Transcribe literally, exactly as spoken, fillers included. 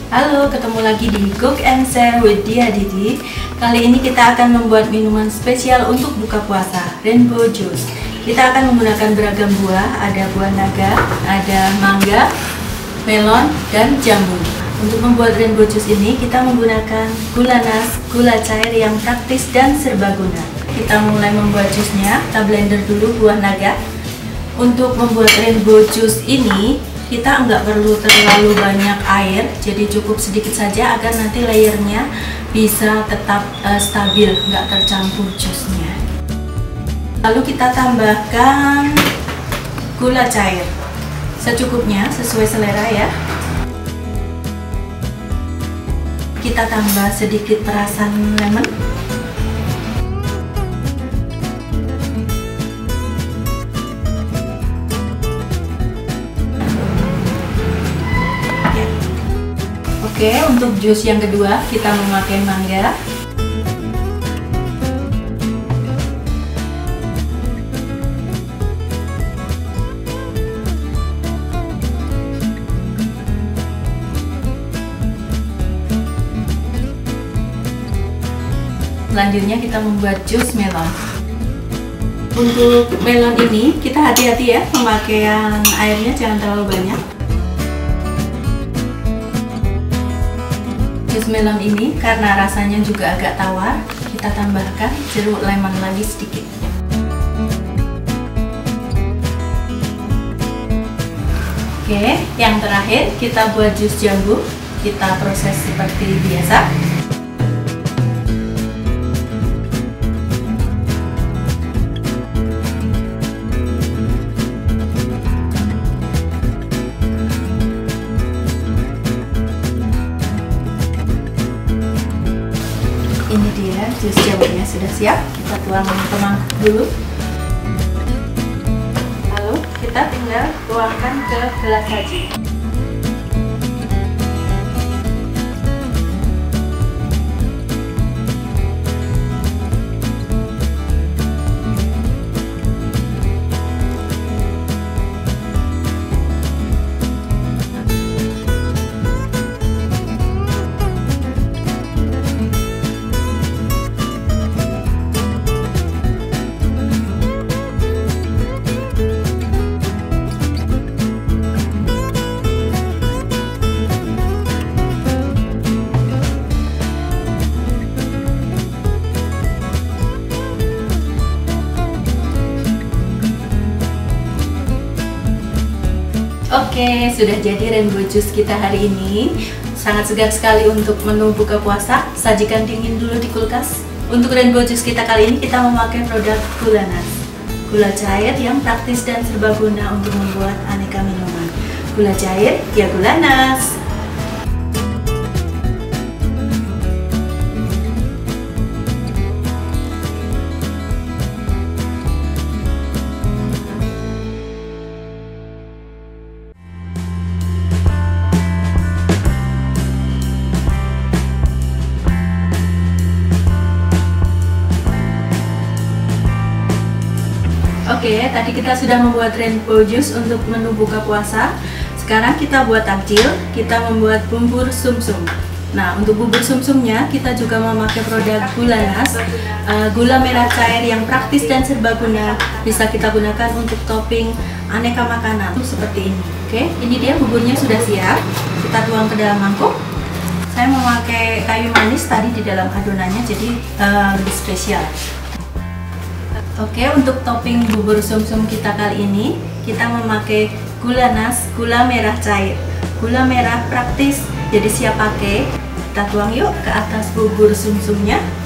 Halo, ketemu lagi di Cook and Share with Dia Didi. Kali ini kita akan membuat minuman spesial untuk buka puasa, Rainbow Juice. Kita akan menggunakan beragam buah, ada buah naga, ada mangga, melon, dan jambu. Untuk membuat Rainbow Juice ini, kita menggunakan gula nas, gula cair yang praktis dan serbaguna. Kita mulai membuat jusnya, kita blender dulu buah naga. Untuk membuat Rainbow Juice ini, kita nggak perlu terlalu banyak air, jadi cukup sedikit saja agar nanti layernya bisa tetap uh, stabil, nggak tercampur jusnya. Lalu kita tambahkan gula cair secukupnya, sesuai selera ya. Kita tambah sedikit perasan lemon. Oke, untuk jus yang kedua kita memakai mangga. Selanjutnya kita membuat jus melon. Untuk melon ini kita hati-hati ya, pemakaian airnya jangan terlalu banyak. Jus melon ini karena rasanya juga agak tawar, kita tambahkan jeruk lemon lagi sedikit. Oke, yang terakhir kita buat jus jambu. Kita proses seperti biasa. Ini dia jus jambunya sudah siap, kita tuang ke mangkuk dulu. Lalu kita tinggal tuangkan ke gelas saji. Oke, sudah jadi Rainbow Juice kita hari ini. Sangat segar sekali untuk menu buka puasa. Sajikan dingin dulu di kulkas. Untuk Rainbow Juice kita kali ini kita memakai produk gula nas, gula cair yang praktis dan serbaguna untuk membuat aneka minuman. Gula cair ya gula nas. Oke, tadi kita sudah membuat Rainbow Juice untuk menu buka puasa. Sekarang kita buat takjil, kita membuat bubur sumsum. Nah, untuk bubur sumsumnya kita juga memakai produk gula nas, uh, gula merah cair yang praktis dan serbaguna. Bisa kita gunakan untuk topping aneka makanan tuh seperti ini. Oke, ini dia buburnya sudah siap. Kita tuang ke dalam mangkuk. Saya memakai kayu manis tadi di dalam adonannya, jadi uh, lebih spesial. Oke, untuk topping bubur sumsum kita kali ini, kita memakai gula nas, gula merah cair, gula merah praktis, jadi siap pakai. Kita tuang yuk ke atas bubur sumsumnya.